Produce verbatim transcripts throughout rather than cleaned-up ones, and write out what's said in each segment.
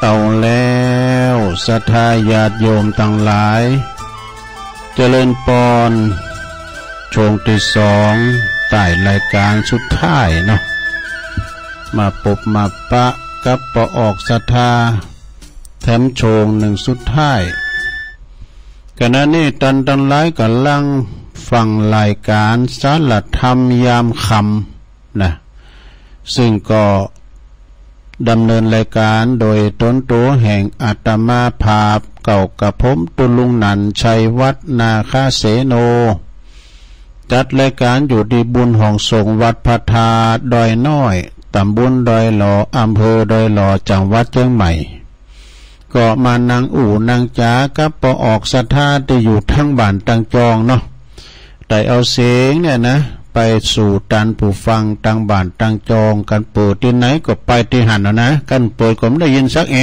เอาแล้วศรัทธาญาติโยมทั้งหลายเจริญปอนช่วงที่สองใต้รายการสุดท้ายเนาะมาปบมาปะกับปอออกศรัทธาแถมโชงหนึ่งสุดท้ายขณะนี้ตันตันหลายกำลังฟังรายการสารธรรมยามคำนะซึ่งก็ดำเนินรายการโดยต้นตัวแห่งอาตมาภาพเก่ากับผมตุลุงนันชัยวัฒนาคาเสโนจัดรายการอยู่ที่บุญห้องสงวัดพระธาตุดอยน้อยตำบลดอยหล่ออำเภอดอยหล่อจังหวัดเชียงใหม่ก็มานางอู่นางจ๋ากับปอออกศรัทธาที่อยู่ทั้งบ้านตังจองเนาะแต่เอาเสียงเนี่ยนะไปสู่ตันผู้ฟังตังบ้านตังจองกันเปิดที่ไหนก็ไปที่หันนะนะกันเปิดก็ไม่ได้ยินสักแอะ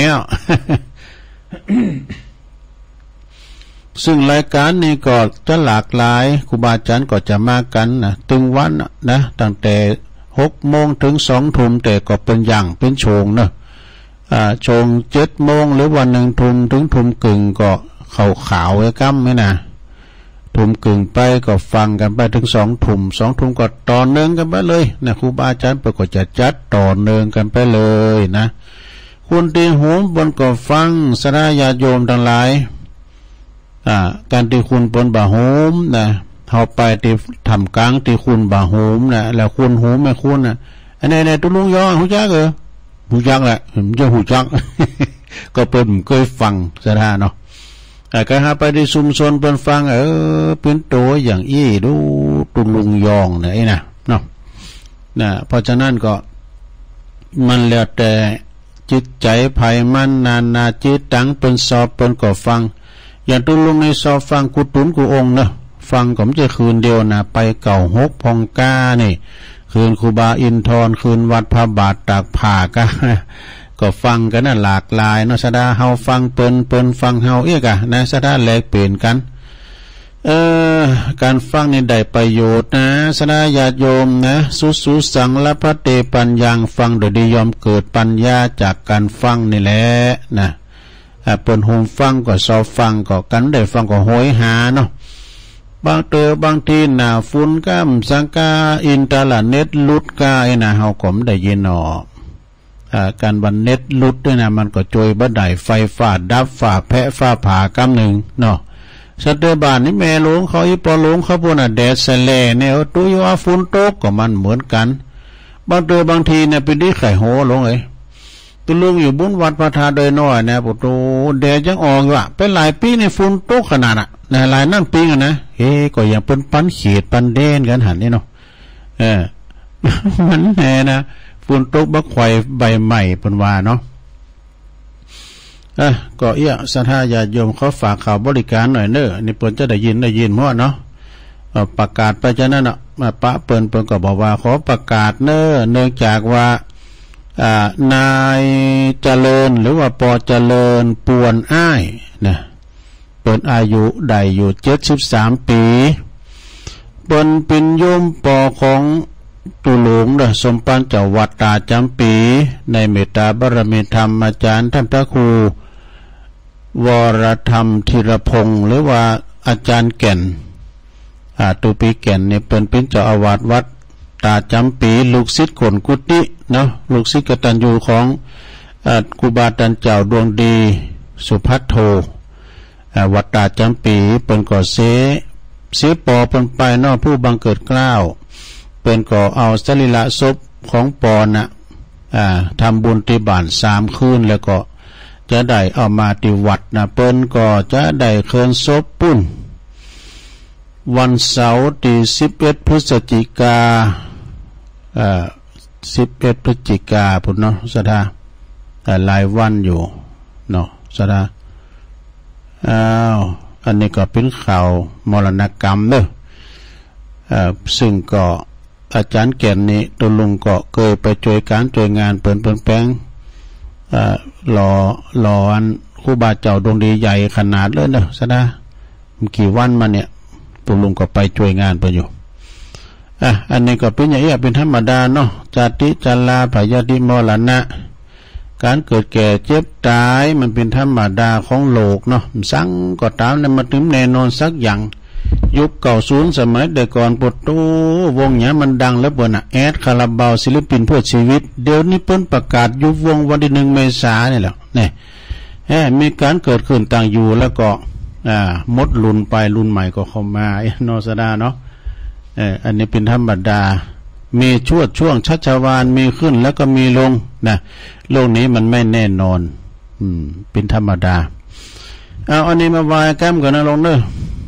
ซึ่งรายการนี้ก็จะหลากหลายครูบาอาจารย์ก็จะมากันนะตึงวันนะตั้งแต่หกโมงถึงสองทุ่มแต่ก็เป็นอย่างเป็นโชงเนาะอ่าโชงเจ็ดโมงหรือวันหนึ่งทุ่มถึงทุ่มกึ่งก็เข่าขาวไอ้กั้มไหมนะทุ่มกึ่งไปก็ฟังกันไปถึงสองทุ่มสองทุ่มก็ต่อเนื่องกันไปเลยนะครูบาอาจารย์ก็จะจัดต่อเนื่องกันไปเลยนะคุณตีหูบนก็ฟังสระญาติโยมทั้งหลายอ่าการที่คุณบนบ่าโหมนะเอาไปที่ทำกลางที่คุณบ่าโหมนะแล้วคุณหูไม่คุณนะอันนี้เนี่ยตุลุงยอหูจักเหรอหูจักแหละผมจะหูจัก ก็เปิดเคยฟังสระเนาะแต่ก็หาไปที่ชุมชนเปิดฟังเออเป็นตัวอย่างอี้ดูตุลุงยองเนี่ยไอ้นะเนาะนะเพราะฉะนั้นก็มันแล้วแต่จิตใจภายมันนานาจิตตังเป็นสอบเป็นก็ฟังอย่างตุลุงในสอบฟังกุตุนกุองเนาะฟังผมจะคืนเดียวนะไปเก่าหกพองก้านี่คืนครูบาอินทร์คืนวัดพระบาทตากผ่าก็ ก็ฟังกันน่ะหลากหลายเนาะสดาเฮาฟังเปิ้นเปิ้นฟังเฮาเอียกะนะสดาแลกเปลี่ยนกันเอ่อการฟังนี่ได้ประโยชน์นะสดาญาติโยมนะสุสุสังละพระเตปัญญังฟังโดยดียอมเกิดปัญญาจากการฟังนี่แหละนะอ่าเปิ้นโฮมฟังก็สอบฟังก็กันได้ฟังก็โหยหาเนาะบางเตอบางทีหน้าฝุ่นก้ามสังกาอินเทอร์เน็ตลุดกาไอ้น่ะเฮาก็ไม่ได้ยินออกอ่าการบันเน็ตลุดด้วยนะมันก็จอยบ่ได้ไฟฟ้าดับฟ้าแพะฟ้าผ่ากำหนึ่งเนาะสัตว์บ้านนี่แม่หลวงเขาอีปอหลวงเขาพูดน่ะแดดแสลเนี่ยตุยว่าฝุ่นตกก็มันเหมือนกันบางเตอบางทีเนี่ยเป็นดิไข่โหลงเอ้ยตุลุงอยู่บุญวัดพระธาตุโดยน้อยนะปุโตแดดยังออกอยู่อ่ะเป็นหลายปีในฝุ่นตกขนาดน่ะนะหลายนั่นปีกันนะเฮ้ก็ยังเป็นปันเขียดปันเด่นกันหันนี่เนาะเออ มันแน่นะฝุ่นตกบักไข่ใบใหม่เป็นว่าเนาะอ่ะก็เอี้ยศรัทธาญาติโยมเขาฝากข่าวบริการหน่อยเนอะนี่เปิ้นจะได้ยินได้ยินมั่วเนาะประกาศไปจะนั่นเนาะมาปะเปิ้นเปิ้นก็บอกว่าขอประกาศเนอะเนื่องจากว่าอ่านายเจริญหรือว่าปอเจริญปวนอ้ายนะเปิ้นอายุได้อยู่เจ็ดสิบสามปีเปิ้นเป็นโยมปอของตุหลวงเด้อสมปันเจ้าวัดตาจำปีในเมตตาบารมีธรรมอาจารย์ท่านพระครูวรธรรมธีรพงศ์หรือว่าอาจารย์แก่นอ่าตุปีแก่นเนี่ยเป็นเป็นเจ้าอาวาสวัดตาจำปีลูกศิษย์คนกุฏิเนาะลูกศิษย์กตัญญูของอ่าครูบาอาจารย์เจ้าดวงดีสุภัทโทอ่าวัดตาจำปีเป็นก่อเสเสียปอเป็นไปเนาะผู้บังเกิดเกล้าเป็นก่อเอาสรีระศพของปอนะอ่าทำบุญที่บ้านสามคืนแล้วก็จะได้เอามาที่วัดนะเปิ้นก็จะได้เคินศพปุ้นวันเสาร์ที่สิบเอ็ดพฤศจิกาอ่าสิบเอ็ดพฤศจิกาพุ่นเนาะสดาแต่หลายวันอยู่เนาะสดาอ้าวอันนี้ก็เป็นข่าวมรณกรรมเด้ออ่าซึ่งก็อาจารย์แก่นนี่ตุลุงก็เคยไปช่วยการช่วยงานเปิ่นเปิ่นแปลงอ่ารอรออันครูบาเจ้าดวงดีใหญ่ขนาดเลยเนาะซะนะกี่วันมาเนี่ยตุลุงก็ไปช่วยงานไปอยู่อ่ะอันนี้ก็เป็นอย่างนี้เป็นธรรมดาเนาะจาติจัลลาพยาธิมรณะการเกิดแก่เจ็บตายมันเป็นธรรมดาของโลกเนาะสังก็ตามแล้วมาถึงแน่นอนสักอย่างยุคเก่าศูนย์สมัยแต่ก่อนปวดโตวงเนี้ยมันดังแล้วเปิ้นอ่ะแอดคาราบาวศิลปินเพื่อชีวิตเดี๋ยวนี้เปิ้นประกาศยุบวงวันที่หนึ่งเมษายนนี่แหละเนี่ยแหมมีการเกิดขึ้นต่างอยู่แล้วก็อ่ามดรุ่นไปรุ่นใหม่ก็เข้ามาโนสดาเนาะเอออันนี้เป็นธรรมดามีช่วงช่วงชัชวาลมีขึ้นแล้วก็มีลงนะโลกนี้มันไม่แน่นอนอืมเป็นธรรมดาเอาอันนี้มาวายแก้มกันนะลงเด้อ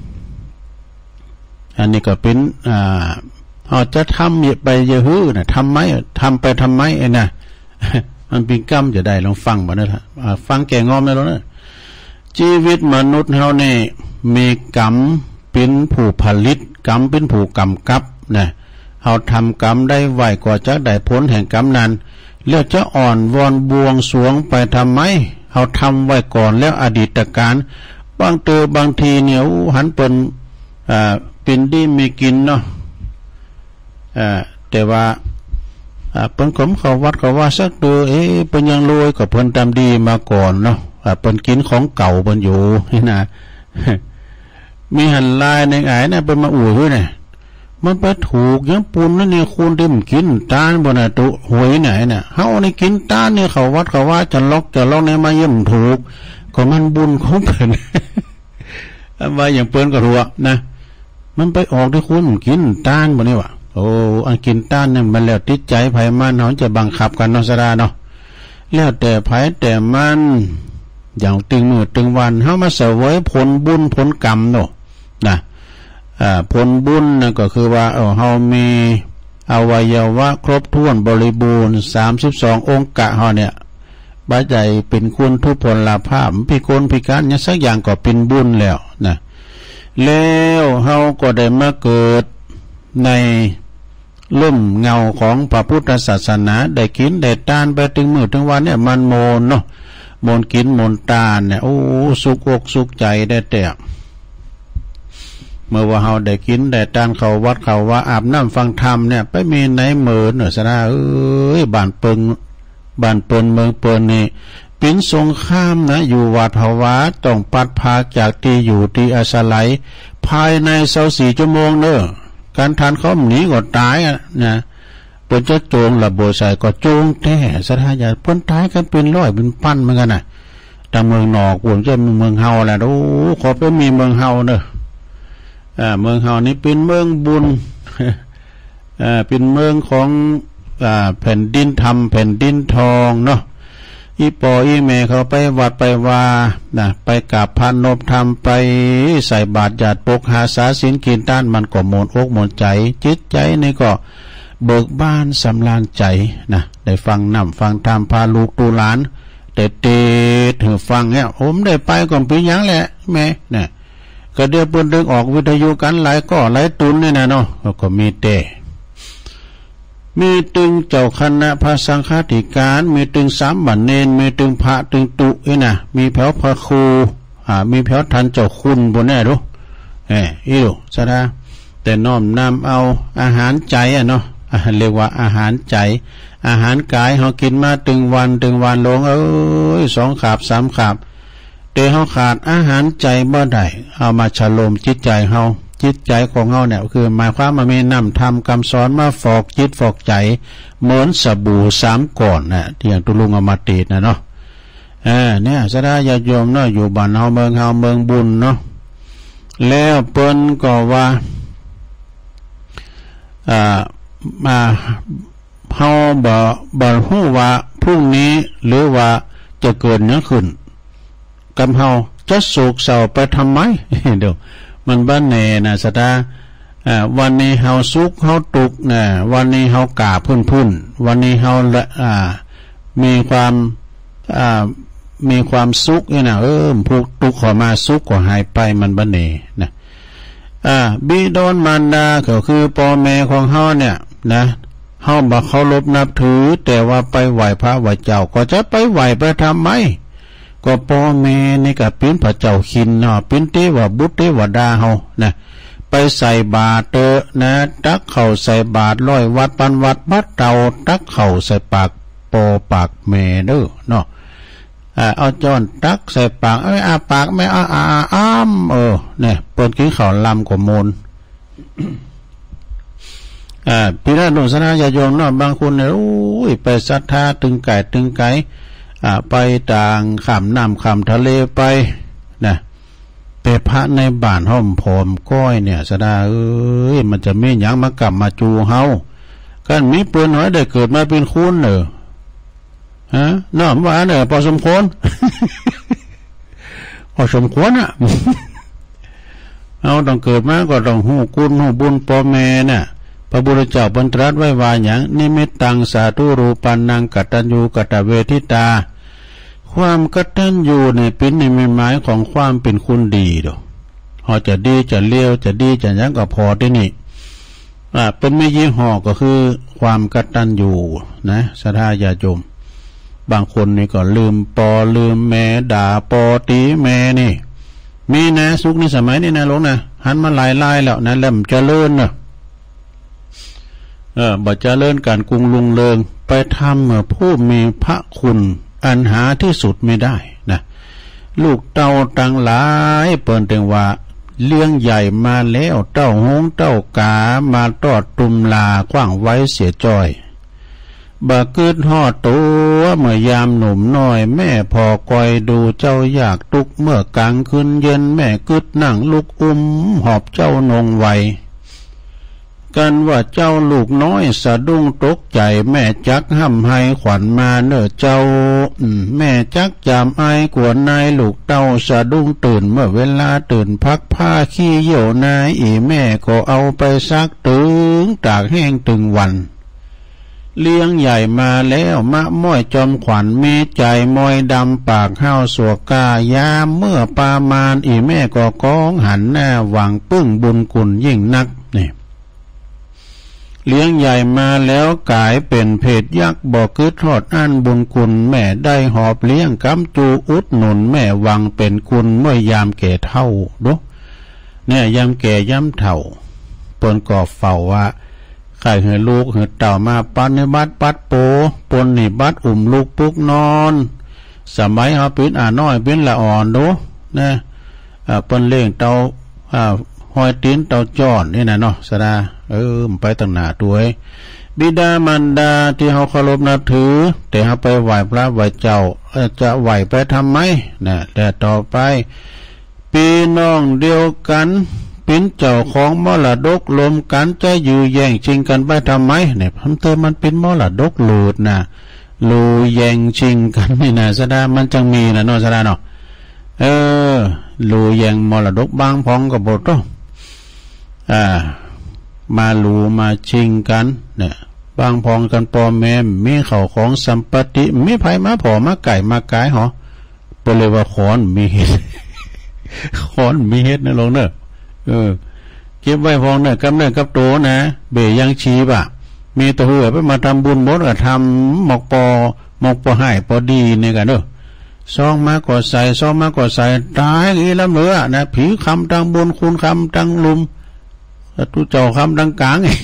อันนี้ก็เป็นอ่าเอาจะทำไปเยอะฮื้อนะทำไหมทำไปทำไมไอ้น่ะมันเป็นกรรมจะได้ลองฟังบ่นะฟังแก่งอมได้แล้วนะชีวิตมนุษย์เฮานี่มีกรรมเป็นผู้ผลิตกรรมเป็นผู้กำกับนะเฮาทำกรรมได้ไวกว่าจะได้ผลแห่งกรรมนั้นแล้วจะอ่อนวอนบวงสรวงไปทำไมเฮาทำไว้ก่อนแล้วอดีตการบางเตอบางทีเนี่ยหันเปิ้นอ่าเป็นดีมีกินเนาะอ่าแต่ว่าอ่าเปิ้นขมเข้าวัดก็ว่าสักตัวเอ๊ะเปิ้นยังรวยก็เพิ่นทำดีมาก่อนเนาะอ่าเปิ้นกินของเก่าเปิ้นอยู่นี่นะมีหันลายในอ้ายน่ะเปิ้นมาอวยด้วยน่ะมันไปถูกยังปูนนั่นนี่คุณที่มันกินตานบ่น่ะตุหวยไหนน่ะเฮานี่กินตานนี่เขาวัดเขาว่าจะล็อกจะล็อกเนี่ยมาเยี่ยมถูกก็มันบุญของเพิ่นว่าอย่างเปิ้นก็รู้นะมันไปออกที่คุณกินต้านบ่นี่วะโอ้อันกินต้านเนี่ยมันแล้วติดใจไผมันเฮาจะบังคับกันเนาะสดาเนาะแล้วแต่ไผแต่มันอย่างตึงมือตึงวันเฮามาเสวยผลบุญผลกรรมเนาะนะอ่าผลบุญน่ะก็คือว่าเออเฮามีอวัยวะครบถ้วนบริบูรณ์สามสิบสององค์กะเฮาเนี่ยบาดใจเป็นคุณทุพพลภาพพิกลพิการเนี่ยสักอย่างก็เป็นบุญแล้วนะแล้วเฮาก็ได้มาเกิดในล่มเงาของพระพุทธศาสนาได้กินได้ทานไปถึงมื้อถึงวันเนี่ยมันโมนเนาะโมนกินโมนทานเนี่ยโอ้สุขอกสุขใจได้แต่เมื่อว่าเฮาได้กินได้ทานเข้าวัดเข้าว่าอาบน้ำฟังธรรมเนี่ยไปมีไหนเหมือนเนาะซะนะเอ้ยบ้านเปิงบ้านเปินเมืองเปินนี่เป็นสงครามนะอยู่วัดภาวะต้องปัดพาจากที่อยู่ที่อาศัยภายในเช้าสี่ชั่วโมงเนอะการทานเขาหนีก็ตายนะเปิ้นจะโจงระเบิดใส่ก็โจงแท้สถานอย่าเปิ้นตายกันเป็นร้อยเป็นพันเหมือนกันน่ะแต่เมืองนอกผมจะเมืองเฮาแหละโอ้ขอไปมีเมืองเฮาเนอะอ่าเมืองเฮานี่เป็นเมืองบุญอ่าเป็นเมืองของอ่าแผ่นดินธรรมแผ่นดินทองเนาะอีปออีเมเขาไปวัดไปว่านะไปกราบพระนบธรรมไปใส่บาตรหยาดปกหาสาสินกินต้านมันก็โมนอกโมนใจจิตใจนี่ก็เบิกบานสำราญใจนะได้ฟังนำฟังธรรมพาลูกตูหลานแต่เตะถือฟังเนี่ยผมได้ไปก่อนปียังแหละแม่เนี่ยก็เดี๋ยวเปิ้นดึงออกวิทยุกันหลายก็หลายตุนนี่นะเนาะก็มีเตะมีตึงเจ้าคณะพระสังฆาธิการมีตึงสามบัณเณรมีตึงพระตึงตุเอ้นะมีแถวพระครูอ่ามีแถวทันเจ้าคุณบนแน่รู้เอ้อีดูซะนะแต่น้อมนำเอาอาหารใจอ่ะเนาะเรียกว่าอาหารใจอาหารกายเฮากินมาตึงวันตึงวันลงเอ้ยสองขาบสามขาบแต่เฮาขาดอาหารใจบ่ได้เอามาฉลมจิตใจเฮาจิตใจของเฮาเนี่ยคือหมายความว่ามีนำทำคำสอนมาฟอกจิตฟอกใจเหมือนสบู่สามก้อนนะที่อย่างตุลุงเอามาตีนะเนาะเออเนี่ยสดาญาติโยมเนาะอยู่บ้านเฮาเมืองเฮาเมืองบุญเนาะแล้วเปิ้นก็ว่าอ่ามาเฮาบ่บ่ฮู้ว่าพรุ่งนี้หรือว่าจะเกิดหยังขึ้นกับเฮาจะโศกเศร้าไปทำไมเดี๋ยวมันบ้านแน่นะสตาอ่าวันนี้เฮาสุขเฮาตุกนะวันนี้เฮากาพุ่นพุ่นวันนี้เฮาละอ่ามีความอ่ามีความสุขนี่นะเออพวกตุกขอมาสุขก็หายไปมันบ้านแน่นะอ่าบิดามารดาก็คือพ่อแม่ของเฮาเนี่ยนะเฮาบ่เคารพนับถือแต่ว่าไปไหว้พระไหว้เจ้าก็จะไปไหว้ไปทำไมก็พ่อแม่นี่ก็เป็นพระเจ้าขินเนาะเป็นเทวบุตรเทวดาเฮานะไปใส่บาตรเตอะนะตักเข้าใส่บาตรร้อยวัดปันวัดบัดเตาตักเข้าใส่ปากปอปากแม่เด้อเนาะอ่าเอาจอนตักใส่ปากเอ้ยอาปากแม่อ้าอ้าอ้ามเออเนี่ยเปิ้นกินข้าวลำกว่าโมนอ่าพี่น้องศรัทธาญาติโยมเนาะบางคนเนี่ยโอ้ยไปศรัทธาตึงไก่ตึงไก่อ่าไปต่างข้ามน้ำข้ามทะเลไปนะแต่พระในบ้านห้อมผอมก้อยเนี่ยศรัทธาเอ้ยมันจะมีหยังมากลับมาจูเฮากันมีเปิ้นน้อยได้เกิดมาเป็นคุณเนอะฮะน้อมว่าเนอะพอสมควร พอสมควรอ่ะ เอาต้องเกิดมาก็ต้องหูกุลหูบุญพ่อแม่น่ะพระพุทธเจ้าบรรตรัสไว้ว่าอย่างนิมิตตังสาธุรูปันนังกตัญญูกตเวทิตาความกตัญญูเนี่ยเป็นในหมายของความเป็นคุณดีดอกเขาจะดีจะเลี้ยวจะดีจะยังก็พอที่นี่อ่าเป็นไม่ยี่ห้อก็คือความกตัญญูนะศรัทธาญาติโยมบางคนนี่ก็ลืมปอลืมแม่ด่าปอตีแม่นี่มีนะสุขในสมัยนี้นะหลวงนะหันมาหลายลายแล้วนะเริ่มเจริญนะเออบ่เจริญการกรุงลุงเริงไปทำเมื่อผู้มีพระคุณอันหาที่สุดไม่ได้นะลูกเต้าต่างหลายเปิ่นถึงว่าเลี้ยงใหญ่มาแล้วเต้าหงเต้ากามาตอดตุมลาขว้างไว้เสียจ้อยบะกึดหอดตัวเมื่อยามหนุ่มน้อยแม่พอคอยดูเจ้าอยากตุกเมื่อกลางคืนเย็นแม่กึดนั่งลูกอุ้มหอบเจ้านงไวกันว่าเจ้าลูกน้อยสะดุ้งตกใจแม่จักห้ำให้ขวัญมาเน้อเจ้าแม่จักจามไอกวนนายลูกเต้าสะดุ้งตื่นเมื่อเวลาตื่นพักผ้าขี้เยี่ยวนายอีแม่ก็เอาไปซักตึงตากแห้งตึงวันเลี้ยงใหญ่มาแล้วมะม้อยจอมขวัญมีใจมอยดำปากห้าวสัวกายามเมื่อปามานอีแม่ก็ก้องหันหน้าหวังปึ้งบุญกุลยิ่งนักนี่เลี้ยงใหญ่มาแล้วกลายเป็นเพศยักษ์บ่กึดทอดอันบุญคุณแม่ได้หอบเลี้ยงกำจูอุดหนุนแม่วังเป็นคุณเมื่อยามแก่เท่าดูเนี่ยยามแก่ย่ำเท่าปนก่อเฝ้าว่าใครเหือลูกเหือเต่ามาปันในบัดปัดโปปนนี่บัดอุ่มลูกปุกนอนสมัยเขาเป็นอ่าน้อยเป็นละอ่อนดูนะอ่าปนเลี้ยงเต่าอ่าหอยตีนเต่าจอนนี่นะเนาะสดาเออไปตั้งหน้าตัวบิดามารดาที่เขาเคารพนับถือแต่เขาไปไหว้พระไหว้เจ้าจะไหว้ไปทำไมนะแต่ต่อไปพี่น้องเดียวกันเป็นเจ้าของมรดกลมกันจะอยู่แย่งชิงกันไปทำไมเนี่ยพันเตอมันเป็นมรดกหลุดนะลูแย่งชิงกันนี่นะสดามันจังมีนะเนาะสดาเนาะเออลูแย่งมรดกบางพองกับบทอ่ามาลูมาชิงกันเนี่ยบางพองกันปอแม่มีเข่าของสัมปติมีไผมาผอมาไก่มากายหรอเปเลยว่าขอนมีเห็ดขอนมีเห็ดนะลงเนอะเออเก็บไว้พองเนี่ยกับเนี่ยกับโตนะเบยยังชีบะมีตัวเหือไปมาทำบุญมดกับทำหมอกปอหมอกปอให้ปอดีเนี่ยกันเนอะซองมากกว่าใส่ซองมากกว่าใส่ตายอีแล้วเหลือนะผีคำตังบุญคุณคำตังลุมตุเจ้าคำดังกลางไง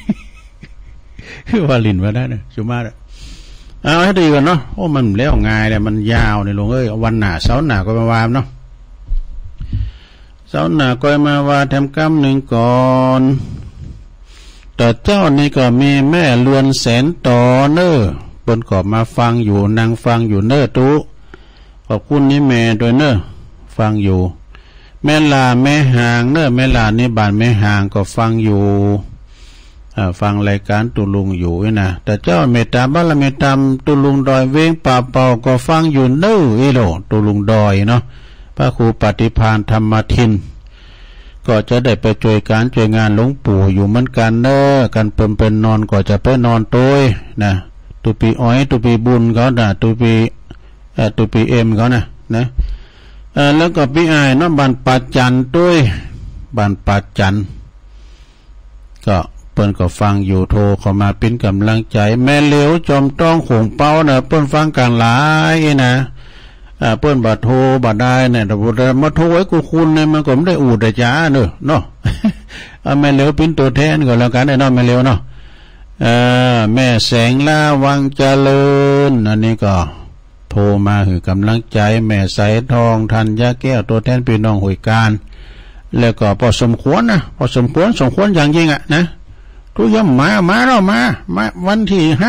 ว่าลินว่าได้เนี่ยชุมาเนี่ยเอาให้ดีก่อนเนาะโอ้มันแล้วง่ายเลยมันยาวเนี่ยลงเอ้ยวันหนาเสาร์หนาก็มาวามเนาะเสาร์หนาก็มาวาแถมกำหนึ่งก่อนแต่เจ้านี่ก็มีแม่เลือนแสนต่อเน้อบนขอบมาฟังอยู่นางฟังอยู่เน้อตุขอบคุณนี่แม่ด้วยเน้อฟังอยู่แม่ลาแม่ห่างเน้อแม่ลานี่บ้านแม่ห่างก็ฟังอยู่ฟังรายการตุลุงอยู่นะแต่เจ้าเมตตาบ้านละเมตตามตุลุงดอยเวงป่าเป่าก็ฟังอยู่เน้ออีโลตุลุงดอยเนาะพระครูปฏิภาณธรรมทินก็จะได้ไปช่วยการช่วยงานหลวงปู่อยู่เหมือนกันเน้อกันเปิ่มเป็นนอนก็จะไปนอนโต้ยนะตุปีอ้อยตุปีบุญเขาน่ะตุปีเอ่อตุปีเอ็มเขานะนะเอ่อแล้วก็พี่อายเนาะบ้านปัจจันต้วยบ้านปัจจันก็เปิ้นก็ฟังอยู่โทรเข้ามาเป็นกำลังใจแม่เหลียวจอมต้องขงเป้านะเปิ้นฟังกันหลายนะอ่าเปิ้นบ่โทรบ่ได้เนี่ยแต่บ่ได้มาโทรไว้กูคุณเนี่ยมันก็ไม่ได้อูดจ้าเด้อเนาะเอาแม่เหลียวเป็นตัวแทนก็แล้วกันเนาะแม่เหลียวเนาะเออแม่แสงล่าวังเจริญอันนี้ก็โทรมาคือกำลังใจแม่สายทองทันยาแก้วตัวแทนพี่น้องหุยการแล้วก็พอสมควรนะพอสมควรสมควรอย่างยิ่งอ่ะนะทุกย่ำมามาเรามามาวันที่ห้า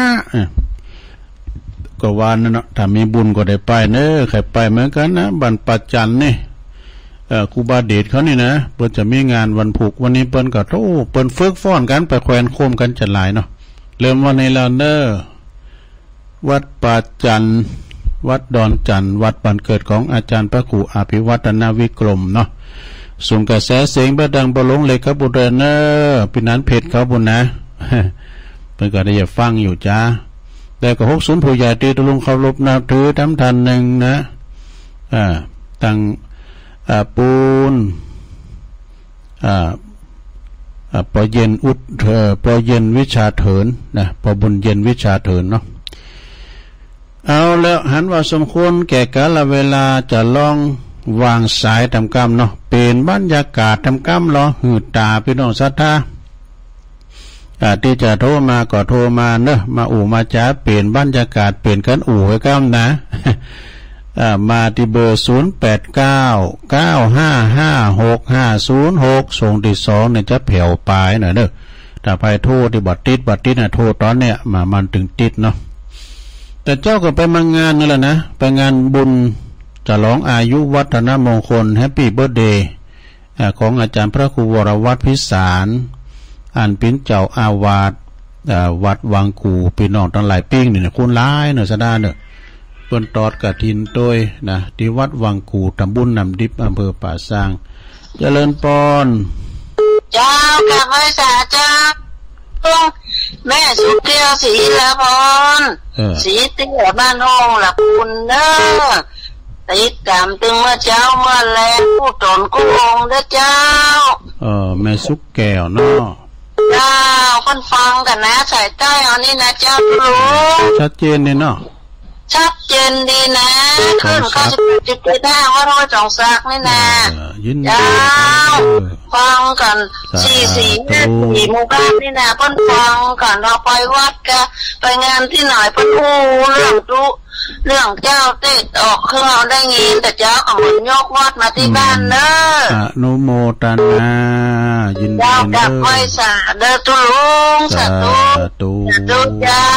ก็วันนั้นเนาะถ้ามีบุญก็ได้ไปเนอะใครไปเหมือนกันนะบันปัจจันนี่เอ่อครูบาเดชเขานี่นะเปิ้นจะมีงานวันผูกวันนี้เปิ้นก็โอ้เปิ้นเฟิกฟ้อนกันไปแขวนโคมกันจะหลายเนาะเริ่มวันนี้แล้วเนอะวัดปัจจันวัดดอนจันวัดบ้านเกิดของอาจารย์พระครูอภิวัฒนวิกรมเนาะส่งกระแสเสียงเบดังบลงเลยครับบุเรเนอร์ปีนั้นเพจเขาบุญนะเพิ่นก็ได้ฟังอยู่จ้าแต่ก็หกศูนย์ผู้ใหญ่ตีตะลุงเคารพนับถือทำทันหนึ่งนะอ่าตั้งอ่าปูนอ่าอ่าปอเย็นอุดเธอปอเย็นวิชาเถินนะปอบุญเย็นวิชาเถินเนาะเอาแล้วหันว่าสมควรแก่กาลเวลาจะลองวางสายทำกรรมเนาะเป็นบรรยากาศทำกรรมรอหืดตาพี่น้องศรัทธาที่จะโทรมาก็โทรมาเนอะมาอู่มาจ้าเปลี่ยนบรรยากาศเปลี่ยนกันอู่ให้กรรมนะมาที่เบอร์ศูนย์แปดเก้าเก้าห้าห้าหกห้าศูนย์หกส่งที่สองเนี่ยจะแผ่วปลายหน่อยเนอะถ้าไปโทรที่บัดติดบัดติดน่ะโทรตอนเนี้ยมามันถึงติดเนาะแต่เจ้าก็ไปมางานนั่นแหละนะไปงานบุญจะร้องอายุวัฒนมงคลแฮปปี้เบิร์ธเดย์ของอาจารย์พระครูวรวัฒน์พิสารอ่านปิ้นเจ้าอาวาสวัดวังกูพี่น้องทั้งหลายปิ้งนี่นะคุณร้ายเนอะสะดาเนอะเปิ้นตอดกฐินโดยนะที่วัดวังกูตำบลนำดิบอำเภอป่าซางเจริญปอนเจ้ากับไว้สาเจ้าแม่สุเกียวศรีละพรศรีเตี้ยบ้านองหลับคุณเด้อติดตามตึงเมื่อเจ้าเมื่อแลผู้ตนกู้องเด้อเจ้าเออแม่สุกแก้วเนาะเจ้าคนฟังกันนะสายใต้เอานี่นะเจ้ารู้ชัดเจนเนี่ยเนาะชัดเจนดีนะขึ้นเก้าสิบแปดจุดเจ็ดห้าว่าร้อยสองซักนี่นะเจ้าฟังกันสี่สี่ห้าสี่หมู่บ้านนี่นะเพิ่นฟังกันเราไปวัดกันไปงานที่ไหนเพิ่นอู้เรื่องจุเรื่องเจ้าเตะออกเครื่องเราได้ยินแต่เจ้าเอาเหมือนยกวัดมาที่บ้านเนอะอนุโมทนายินดีเจ้ากับไว้สาเด้อตุลุงสาธุสาธุเจ้า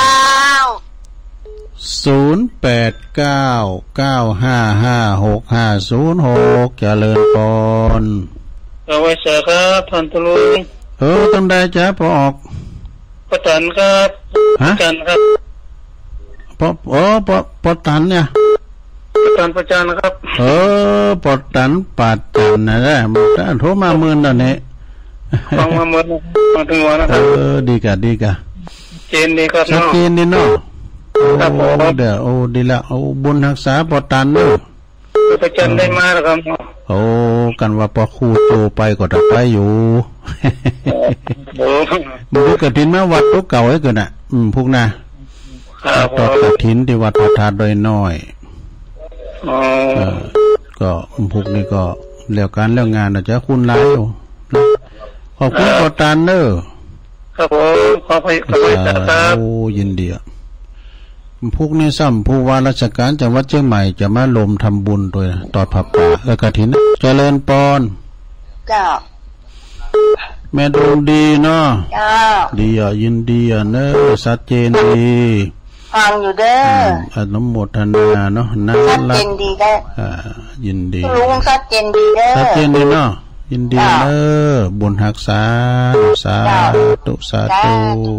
ศูนย์แปดเก้าเก้าห้าห้าหกห้าศูนย์หกเจริญปอนเอาไว้เสครับท่านตุลุงเออต้องได้จ้าพอออกปตันครับฮะจันครับปออ๋อปอปอตันเนี่ยปตันประจันครับเออปอตันปัดจันนะได้ถ้าโทรมาหมื่นตอนนี้ฟังมาหมื่นมาถึงวันนะครับเออดีกะดีกะเจนดีครับเนาะชัดเจนดีเนาะครับผมเดี๋ยวโอ้ดีละโอ้บุญรักษาปอตันเนาะประจันได้มาแล้วครับโอ้กันว่าปอคู่โตไปก็จะไปอยู่โอ้บุญกฐินมาวัดตัวเก่าไอ้เกินอ่ะอืมพวกน่ะตอดกฐินที่วัดพระธาตุโดยน้อยอ๋อก็พวกนี้ก็แล้วการแล้วงานอาจจะคุณร้ายอยู่ขอบคุณปอตันเนอะครับผมขอบคุณครับโอ้ยินดีพวกนี้ซ้ำผู้ว่าราชการจังหวัดเชียงใหม่จะมาลมทำบุญโดยตอดผับป่าและกฐินเจริญปอนเจ้าแม่ดวงดีเนาะเจ้าดีอ่ะยินดีอ่ะเนอะชัดเจนดีฟังอยู่เด้ออนุโมทนาเนาะน่ารักชัดเจนดีได้อ่ายินดีลุงชัดเจนดีเด้อชัดเจนดีเนาะยินดีเนอะบุญหักษาสาธุสาธุ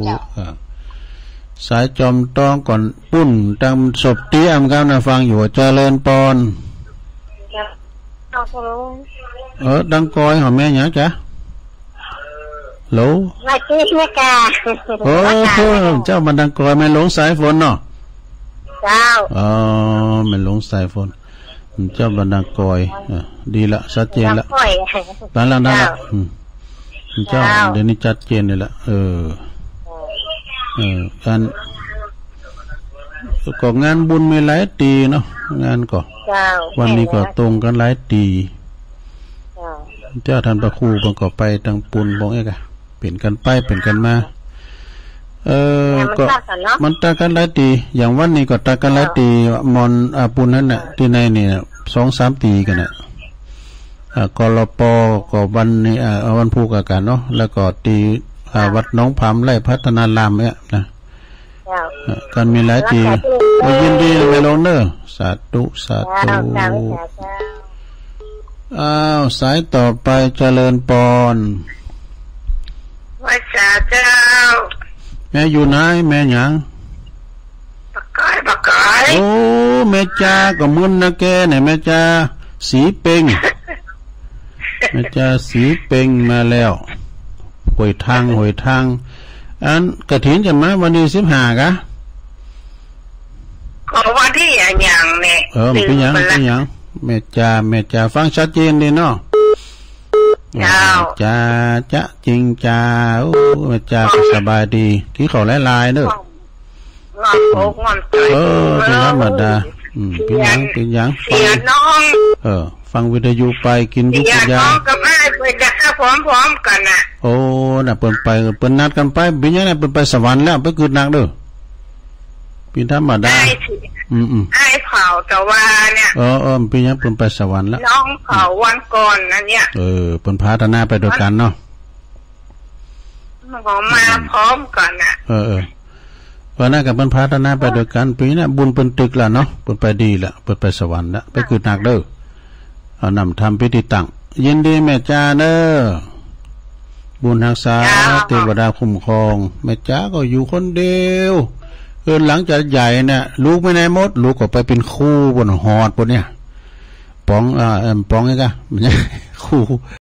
สายจอมต้องก่อนปุ้นตามศพเตี้ยมครับนะฟังอยู่เจริญปอนเออดังกอยหอมแม่หยังจ๊ะโหลมาตีเมกาโอ้เจ้ามันดังกอยไม่หลงสายฝนเนาะเจ้าอ๋อไม่หลงสายฝนเจ้ามันดังกอยดีละชัดเจนละนั่นละนั่นละเจ้าเดี๋ยวนี้ชัดเจนเลยละเออเออการก็งานบุญมีหลายตีเนาะงานก็วันนี้ก็ตรงกันหลายตีเจ้าท่านพระครูบังก็ไปทางปุนบอกเอกะเปลี่ยนกันไปเปลี่ยนกันมาเออก็มันตากันหลายตีอย่างวันนี้ก็ตากันหลายตีมอนอาปุนนั่นน่ะที่ในนี่สองสามตีกันน่ะอ่ากลปก็วันนี้อ่าวันพูกอาการเนาะแล้วก็ตีอ่าวัดน้องผำไร่พัฒนารามเนี่ยนะกันมีหลายตีก็ยินดีไปลงเนอะสาธุสาธุอ้าวสายต่อไปเจริญปอนว่าจ่าเจ้าแม่อยู่ไหนแม่หยังปากกายปากกายโอ้แม่จ้าก็มึนนะแกเนี่ยแม่จ้าสีเป่งแม่จ้าสีเป่งมาแล้วหวยทางหวยทางอันกระถินจะมาวันที่สิบห้ากะก็วันที่อย่างอย่างเนี่ยเออเป็นยังเป็นยังแม่จ้าแม่จ้าฟังชัดเจนดีเนาะจ้าจ้าจริงจ้าโอ้แม่จ้าสบายดีที่เขาลายลายเนอะเออเป็นธรรมดาอืมเป็นยังเป็นยังเสียน้องเออฟังวิทยุไปกินยุกยาน้องกับแม่ไปจะพร้อมๆกันน่ะโอ้น่ะเปิ้นไปเปิ้นนัดกันไปเป็นยังไงเปิ้นไปสวรรค์แล้วไปเกิดนักเด้อเป็นธรรมดาอืมอืมไอ้เผาแต่ว่าเนี่ยเออเออเป็นยังเปิ้นไปสวรรค์แล้วน้องเผาวันก่อนนะเนี่ยเออเปิ้นพาธนาไปด้วยกันเนาะมันก็มาพร้อมกันน่ะเออเออวันนั้นกับเปิ้นพาธนาไปด้วยกันปีนี้บุญเปิ้นตึกแล้วเนาะเปิ้นไปดีแล้วเปิ้นไปสวรรค์แล้วไปเกิดนักเด้อเอานำทำพิธีตั้งยินดีแม่จ้าเด้อบุญรักษาเทวดาคุ้มครองแม่จ้าก็อยู่คนเดียวเออหลังจากใหญ่เนี่ยลูกไม่ได้หมดลูกก็ไปเป็นคู่บนหอดบนเนี่ยปองอ่าเอ็มปองไงกะมันเนี่ยคู่